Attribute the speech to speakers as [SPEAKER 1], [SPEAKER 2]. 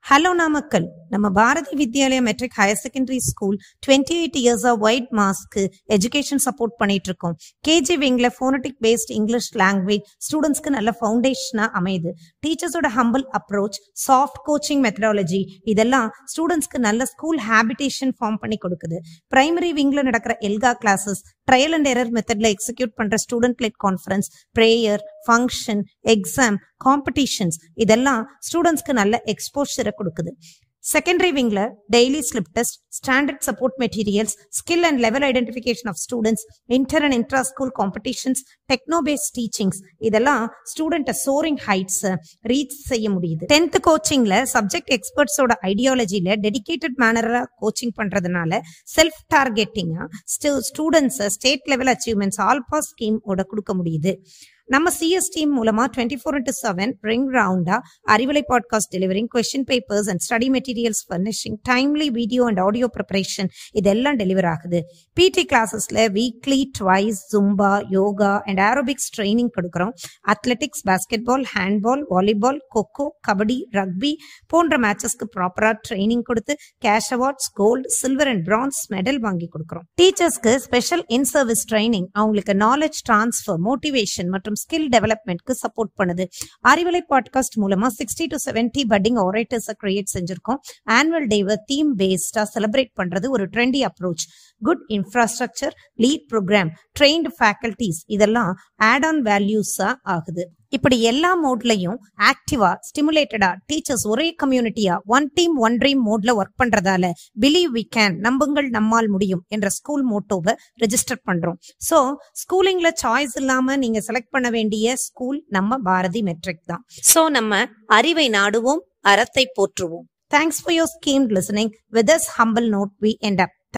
[SPEAKER 1] Hello Namakkal. நம்ம Bharathi Vidyalaya matric higher secondary school 28 இயர்ஸா white மாஸ்க்கு எஜுகேஷன் சப்போர்ட் பண்ணிட்டு இருக்கோம். கேஜி விங்ல ஃபோனடிக் பேஸ்ட் இங்கிலீஷ் லாங்குவேஜ் ஸ்டூடெண்ட்ஸ்க்கு நல்ல ஃபவுண்டேஷனா அமையுது. டீச்சர்ஸோட humble approach, soft coaching methodology இதெல்லாம் ஸ்டூடெண்ட்ஸ்க்கு நல்ல ஸ்கூல் ஹேபிடேஷன் ஃபார்ம் பண்ணி கொடுக்குது. பிரைமரி விங்ல நடக்கிற எல்கா கிளாஸஸ், ட்ரையல் அண்ட் எரர் மெத்தட்ல எக்ஸிக்யூட் பண்ற student led conference, prayer, function, exam, competitions இதெல்லாம் ஸ்டூடெண்ட்ஸ்க்கு நல்ல எக்ஸ்போஷரை கொடுக்குது. செகண்டரி விங்ல daily slip test, standard support materials, skill and level identification of students, inter and intra school competitions, techno based teachings இதெல்லாம் student soaring heights reach செய்ய முடியுது. 10th கோச்சிங்ல சப்ஜெக்ட் எக்ஸ்பர்ட்ஸோட ஐடியாலஜில டெடிகேட்டட் மேனரா கோச்சிங் பண்றதுனால செல்ஃப் டார்கெட்டிங்கா students state level achievements alpha scheme ஓட கொடுக்க முடியுது. நம்ம சிஎஸ் டீம் மூலமா 24/7 ரிங் ரவுண்டா Arivalai podcast delivering, question papers and study materials furnishing, timely video and audio preparation இதெல்லாம் டெலிவர் ஆகுது. பிடி கிளாஸஸ்ல weekly twice zumba, yoga and aerobics training கொடுக்குறோம். Athletics, basketball, handball, volleyball, kho kho, kabaddi, rugby போன்ற மேட்சஸ்க்கு ப்ராப்பரா ட்ரைனிங் கொடுத்து cash awards, gold, silver and bronze medal வாங்கி கொடுக்குறோம். டீச்சர்ஸ்க்கு ஸ்பெஷல் இன் சர்வீஸ் ட்ரைனிங் அவங்களுக்கு நாலேஜ் டிரான்ஸ்ஃபர், மோட்டிவேஷன் மற்றும் ஸ்கில் டெவலப்மெண்ட்க்கு சப்போர்ட் பண்ணுது. அறிவலை பாட்காஸ்ட் மூலமா 60 to 70 பட்டிங் ஆரேட்டர்ஸ் கிரியேட் செஞ்சிருக்கோம். ஆனுவல் டேவை தீம் பேஸ்டா செலிப்ரேட் பண்றது ஒரு trendy approach. Good infrastructure, lead programme, trained faculties இதெல்லாம் ஆட் ஆன் வேல்யூஸா ஆகுது. இப்படி எல்லா மோட்லயும் ஆக்டிவா, ஸ்டிமுலேட்டடா டீச்சர்ஸ் ஒரே கம்யூனிட்டியா ஒன் டீம் ஒன் ட்ரீம் மோட்ல ஒர்க் பண்றதால பிலீவ் வி கேன், நம்புங்கள் நம்மால் முடியும் என்ற ஸ்கூல் மோட்டோவை ரெஜிஸ்டர் பண்றோம். சோ ஸ்கூலிங்ல சாய்ஸ் இல்லாம நீங்க செலக்ட் பண்ண வேண்டிய ஸ்கூல் நம்ம பாரதி மெட்ரிக் தான். சோ நம்ம அறிவை நாடுவோம், அறத்தை போற்றுவோம். Thanks for your schemed listening. With this humble note, we end up.